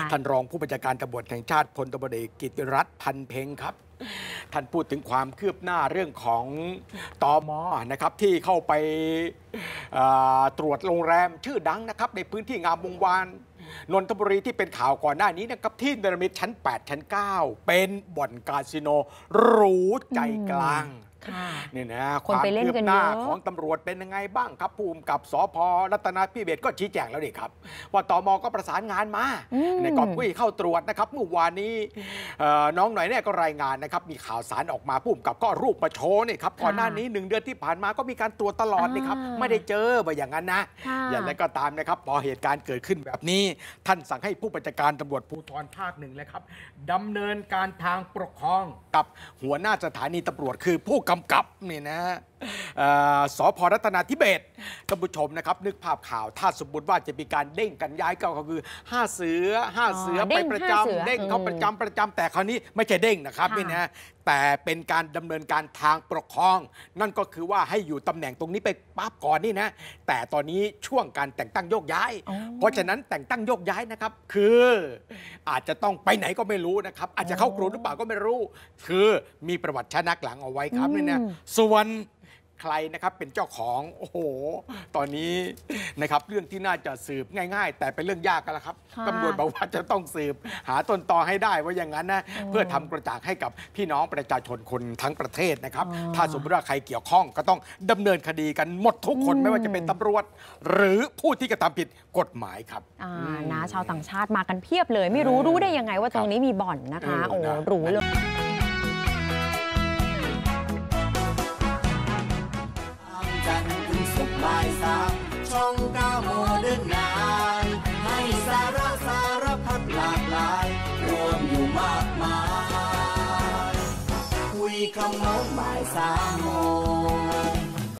ท่านรองผู้บัญชาการตำรวจแห่งชาติพลตบเอกกิตติรัตน์พันเพ็งครับท่านพูดถึงความคืบหน้าเรื่องของตม.นะครับที่เข้าไปตรวจโรงแรมชื่อดังนะครับในพื้นที่งามวงวานนนทบุรีที่เป็นข่าวก่อนหน้านี้นะครับที่เนรมิตชั้น 8 ชั้น 9 เป็นบ่อนคาสิโนหรูใจกลางนี่นะความคืบหน้าของตำรวจเป็นยังไงบ้างครับผู้กำกับสภ.รัตนพิเบศก็ชี้แจงแล้วนี่ครับว่าตม.ก็ประสานงานมาในกอบกุ้ยเข้าตรวจนะครับเมื่อวานนี้น้องหน่อยเนี่ยก็รายงานนะครับมีข่าวสารออกมาผู้กำกับก็รูปมาโชว์นี่ครับก่อนหน้านี้1 เดือนที่ผ่านมาก็มีการตรวจตลอดนี่ครับไม่ได้เจอแบบอย่างนั้นนะอย่างไรก็ตามนะครับพอเหตุการณ์เกิดขึ้นแบบนี้ท่านสั่งให้ผู้บัญชาการตำรวจภูธรภาค 1เลยครับดำเนินการทางปกครองกับหัวหน้าสถานีตำรวจคือผู้กำกับนี่นะสภ.รัตนทิเบศท่านผู้ชมนะครับนึกภาพข่าวถ้าสมมติว่าจะมีการเด้งกันย้ายก็คือ5 เสือไปประจำเด้งเขาประจำแต่คราวนี้ไม่ใช่เด้งนะครับนี่นะแต่เป็นการดำเนินการทางปกครองนั่นก็คือว่าให้อยู่ตำแหน่งตรงนี้ไปปั๊บก่อนนี่นะแต่ตอนนี้ช่วงการแต่งตั้งโยกย้ายเพราะฉะนั้นแต่งตั้งโยกย้ายนะครับคืออาจจะต้องไปไหนก็ไม่รู้นะครับอาจจะเข้ากรมหรือเปล่าก็ไม่รู้คือมีประวัติชนักหลังเอาไว้ครับนี่นะส่วนใครนะครับเป็นเจ้าของโอ้โหตอนนี้นะครับเรื่องที่น่าจะสืบง่ายๆแต่เป็นเรื่องยากกันแล้วครับตำรวจบอกว่าจะต้องสืบหาต้นตอให้ได้ว่าอย่างนั้นนะเพื่อทำกระจ่างให้กับพี่น้องประชาชนคนทั้งประเทศนะครับถ้าสมมติว่าใครเกี่ยวข้องก็ต้องดำเนินคดีกันหมดทุกคนไม่ว่าจะเป็นตำรวจหรือผู้ที่กระทำผิดกฎหมายครับนะชาวต่างชาติมากันเพียบเลยไม่รู้ได้ยังไงว่าตรงนี้มีบ่อนนะคะโอ้รู้เลยช่อง9 โมเดิร์นไนน์ให้สาระพัดหลากหลายรวมอยู่มากมายคุยคำโน้นบ่าย3 โมง